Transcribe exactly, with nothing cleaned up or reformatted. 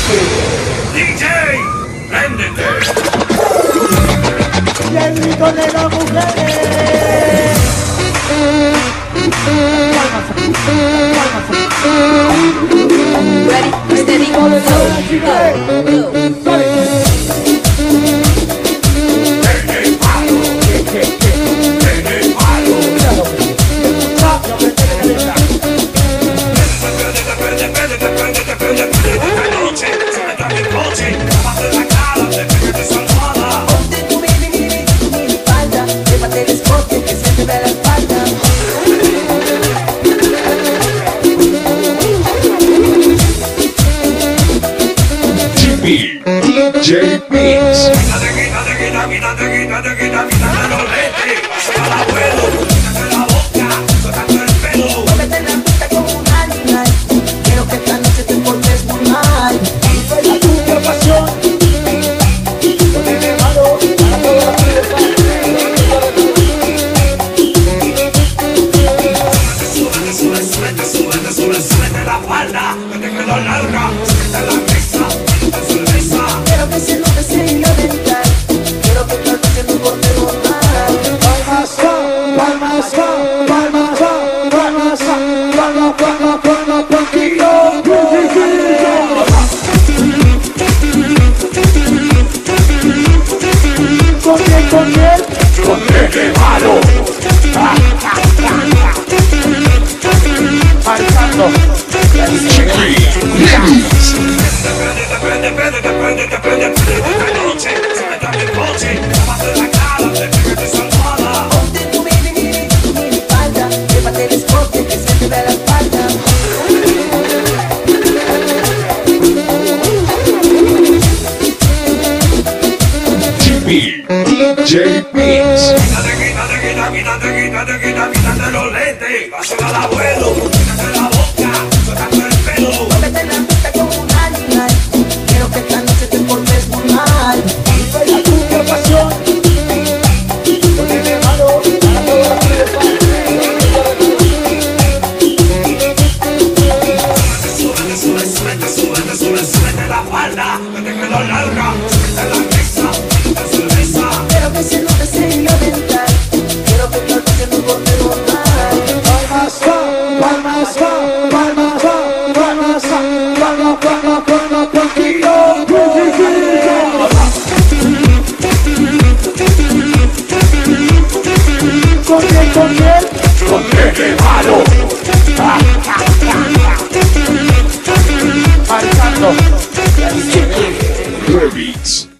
D J, préndete. Y el grito de las mujeres. Ready, steady, go, go, go. D J Mix. Quítate, quítate, quítate, quítate, quítate, quítate los lentes. Pásame al abuelo, quítate la boca, soltando el pelo. Muévete la pista como un animal. Quiero que esta noche te portes muy mal. La tuya pasión. No tiene malo para toda la fiesta. Súbete, sube, súbete, súbete, súbete, súbete la falda. Que te quedo larga, súbete la mesa, súbete cerveza. Quiero que se note sin lamentar. Quiero que esta noche te portes muy mal. Palmas, palmas, palmas, palmas, palmas, palmas, palmas, contigo. ¿Con quién, con quién? Con Nene Malo. Marcando. Prende, prende, prende, prende, prende, prende, prende la noche. Súbete a mi coche, tómate la cara, te pegues salvada. Ponte tu mini, mini, mini falda. Llévate el escote que se te ve la espalda. D J Mix. Quítate, quítate, quítate, quítate, quítate, quítate, quítate los lentes. Pásame al abuelo, quítate la boca, soltando el pelo. Muévete la pista como un animal. Quiero que esta noche te portes muy mal. La tuya pasión. No tiene malo para toda la fiesta. Súbete, súbete, súbete, súbete, súbete, súbete la falda. Que te quedo larga, súbete la mesa, súbete cerveza. Quiero que se note sin lamentar. Quiero que esta noche te portes muy mal. Palmas, palmas, palmas, palmas, palmas, palmas, palmas, contigo. ¿Con quién, con quién? Con Nene Malo. Marcando. Remix.